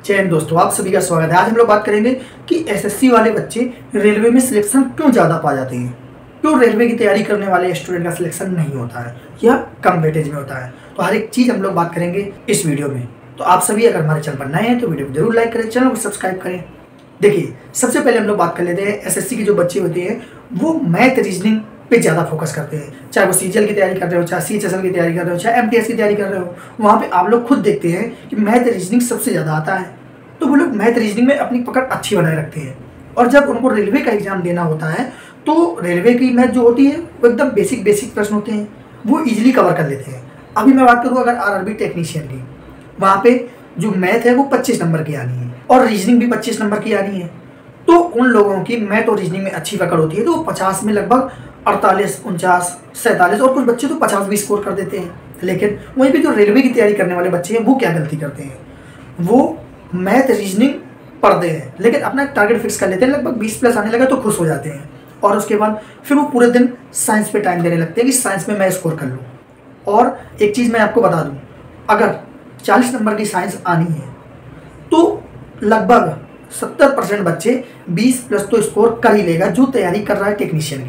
जय हिंद दोस्तों, आप सभी का स्वागत है। आज हम लोग बात करेंगे कि एसएससी वाले बच्चे रेलवे में सिलेक्शन क्यों ज़्यादा पा जाते हैं, क्यों रेलवे की तैयारी करने वाले स्टूडेंट का सिलेक्शन नहीं होता है या कम वेटेज में होता है। तो हर एक चीज़ हम लोग बात करेंगे इस वीडियो में। तो आप सभी अगर हमारे चैनल पर नए हैं तो वीडियो को जरूर लाइक करें, चैनल को सब्सक्राइब करें। देखिए, सबसे पहले हम लोग बात कर लेते हैं एसएससी के जो बच्चे होते हैं वो मैथ रीजनिंग पे ज़्यादा फोकस करते हैं। चाहे वो सीजीएल की तैयारी कर रहे हो, चाहे सीएचएसएल की तैयारी कर रहे हो, चाहे एमटीएस की तैयारी कर रहे हो, वहाँ पे आप लोग खुद देखते हैं कि मैथ रीजनिंग सबसे ज़्यादा आता है। तो वो लोग मैथ रीजनिंग में अपनी पकड़ अच्छी बनाए रखते हैं और जब उनको रेलवे का एग्जाम देना होता है तो रेलवे की मैथ जो होती है वो एकदम बेसिक प्रश्न होते हैं, वो इजीली कवर कर लेते हैं। अभी मैं बात करूँ अगर आरआरबी टेक्नीशियन की, वहाँ पे जो मैथ है वो 25 नंबर की आनी है और रीजनिंग भी 25 नंबर की आनी है। तो उन लोगों की मैथ और रीजनिंग में अच्छी पकड़ होती है तो वो 50 में लगभग 48, 49, 47 और कुछ बच्चे तो 50 भी स्कोर कर देते हैं। लेकिन वहीं पे जो रेलवे की तैयारी करने वाले बच्चे हैं वो क्या गलती करते हैं, वो मैथ रीजनिंग पढ़ते हैं लेकिन अपना टारगेट फिक्स कर लेते हैं, लगभग 20 प्लस आने लगा तो खुश हो जाते हैं और उसके बाद फिर वो पूरे दिन साइंस पे टाइम देने लगते हैं कि साइंस में मैं स्कोर कर लूँ। और एक चीज़ मैं आपको बता दूँ, अगर 40 नंबर की साइंस आनी है तो लगभग 70% बच्चे 20 प्लस तो स्कोर कर ही लेगा जो तैयारी कर रहा है टेक्नीशियन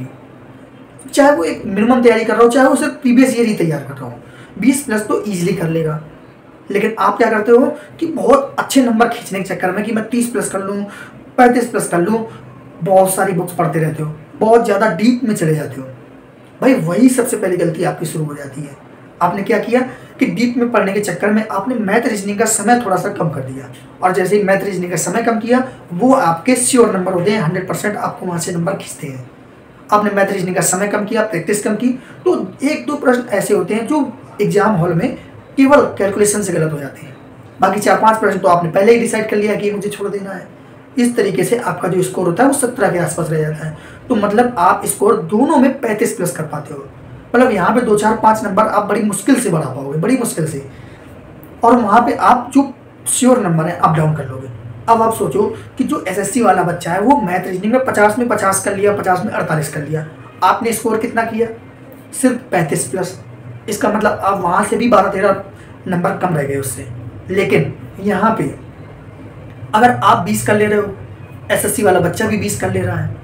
की। चाहे वो एक मिनिमम तैयारी कर रहा हो, चाहे वो सिर्फ प्रीवियस ईयर ही तैयार कर रहा हो, 20 प्लस तो ईजिली कर लेगा। लेकिन आप क्या करते हो कि बहुत अच्छे नंबर खींचने के चक्कर में कि मैं 30 प्लस कर लूँ, 35 प्लस कर लूँ, बहुत सारी बुक्स पढ़ते रहते हो, बहुत ज़्यादा डीप में चले जाते हो। भाई वही सबसे पहली गलती आपकी शुरू हो जाती है। आपने क्या किया कि डीप में पढ़ने के चक्कर में आपने मैथ रीजनिंग का समय थोड़ा सा कम कर दिया और जैसे ही मैथ रीजनिंग का समय कम किया वो आपके श्योर नंबर होते हैं, 100% आपको वहाँ से नंबर खींचते हैं। आपने मैथ रीजनिंग का समय कम किया, प्रैक्टिस कम की, तो 1-2 प्रश्न ऐसे होते हैं जो एग्जाम हॉल में केवल कैलकुलेशन से गलत हो जाते हैं। बाकी 4-5 प्रश्न तो आपने पहले ही डिसाइड कर लिया कि मुझे छोड़ देना है। इस तरीके से आपका जो स्कोर होता है वो 17 के आसपास रह जाता है। तो मतलब आप स्कोर दोनों में 35 प्लस कर पाते हो। मतलब यहाँ पे 2, 4, 5 नंबर आप बड़ी मुश्किल से बढ़ा पाओगे, बड़ी मुश्किल से, और वहाँ पे आप जो श्योर नंबर है अप डाउन कर लोगे। अब आप सोचो कि जो एसएससी वाला बच्चा है वो मैथ रीजनिंग में 50 में 50 कर लिया, 50 में 48 कर लिया, आपने स्कोर कितना किया, सिर्फ 35 प्लस। इसका मतलब आप वहाँ से भी 12-13 नंबर कम रह गए उससे। लेकिन यहाँ पे अगर आप 20 कर ले रहे हो, एसएससी वाला बच्चा भी 20 कर ले रहा है,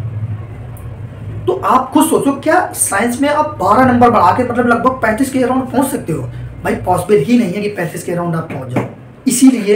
तो आप खुद सोचो क्या साइंस में आप 12 नंबर बढ़ा के मतलब लगभग 35 के अराउंड पहुंच सकते हो। भाई पॉसिबल ही नहीं है कि 35 के अराउंड आप पहुंच जाओ। इसीलिए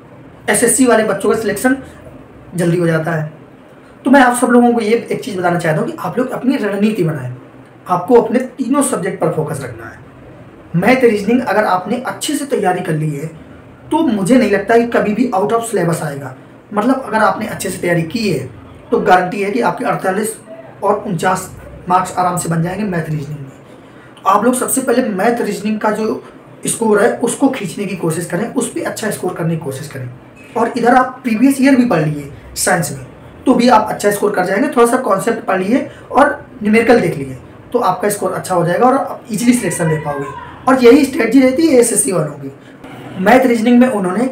एसएससी वाले बच्चों का सिलेक्शन जल्दी हो जाता है। तो मैं आप सब लोगों को ये एक चीज़ बताना चाहता हूँ कि आप लोग अपनी रणनीति बनाएं। आपको अपने तीनों सब्जेक्ट पर फोकस रखना है। मैथ रीजनिंग अगर आपने अच्छे से तैयारी कर ली है तो मुझे नहीं लगता कि कभी भी आउट ऑफ सिलेबस आएगा। मतलब अगर आपने अच्छे से तैयारी की है तो गारंटी है कि आपके 48 और 49 मार्क्स आराम से बन जाएंगे मैथ रीजनिंग में। तो आप लोग सबसे पहले मैथ रीजनिंग का जो स्कोर है उसको खींचने की कोशिश करें, उस पर अच्छा स्कोर करने की कोशिश करें। और इधर आप प्रीवियस ईयर भी पढ़ लिए साइंस में तो भी आप अच्छा स्कोर कर जाएंगे। थोड़ा सा कॉन्सेप्ट पढ़ लिए और न्यूमेरिकल देख लिए तो आपका स्कोर अच्छा हो जाएगा और आप इजीली सिलेक्शन ले पाओगे। और यही स्ट्रेटजी रहती है एसएससी वालों की। मैथ रीजनिंग में उन्होंने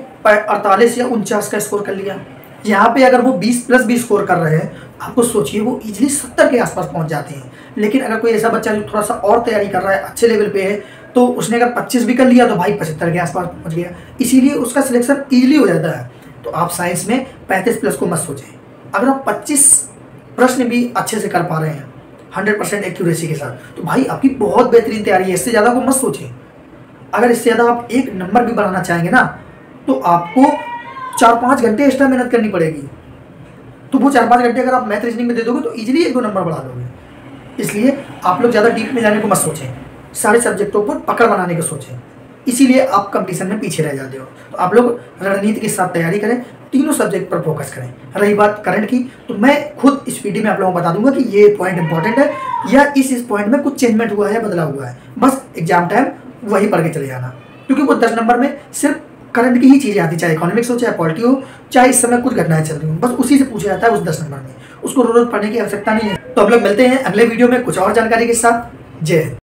48 या 49 का स्कोर कर लिया, यहाँ पे अगर वो 20 प्लस भी स्कोर कर रहे हैं आपको सोचिए वो इजीली 70 के आसपास पहुँच जाते हैं। लेकिन अगर कोई ऐसा बच्चा जो थोड़ा सा और तैयारी कर रहा है, अच्छे लेवल पे है, तो उसने अगर 25 भी कर लिया तो भाई 75 के आसपास पहुँच गया, इसीलिए उसका सिलेक्शन ईजिली हो जाता है। तो आप साइंस में 35 प्लस को मत सोचें। अगर आप 25 प्रश्न भी अच्छे से कर पा रहे हैं 100% एक्यूरेसी के साथ तो भाई आपकी बहुत बेहतरीन तैयारी है। इससे ज़्यादा को मत सोचें। अगर इससे ज़्यादा आप एक नंबर भी बनाना चाहेंगे ना तो आपको 4-5 घंटे एक्स्ट्रा मेहनत करनी पड़ेगी। तो वो 4-5 घंटे अगर आप मैथ रीजनिंग में दे दोगे तो इजीली 1-2 नंबर बढ़ा दोगे। इसलिए आप लोग ज़्यादा डीप में जाने को मत सोचें, सारे सब्जेक्टों पर पकड़ बनाने को सोचें, इसीलिए आप कंपटीशन में पीछे रह जाते हो। तो आप लोग रणनीति के साथ तैयारी करें, तीनों सब्जेक्ट पर फोकस करें। रही बात करंट की तो मैं खुद इस वीडियो में आप लोगों को बता दूंगा कि ये पॉइंट इंपॉर्टेंट है या इस पॉइंट में कुछ चेंजमेंट हुआ है, बदला हुआ है। बस एग्जाम टाइम वही पढ़ के चले जाना, क्योंकि वो 10 नंबर में सिर्फ करंट की ही चीज़ें आती, चाहे इकोनॉमिक्स हो, चाहे पॉलिटी हो, चाहे इस समय कुछ घटनाएं चल रही हो, बस उसी से पूछा जाता है उस 10 नंबर में। उसको रोज पढ़ने की आवश्यकता नहीं है। तो हम लोग मिलते हैं अगले वीडियो में कुछ और जानकारी के साथ। जय हिंद।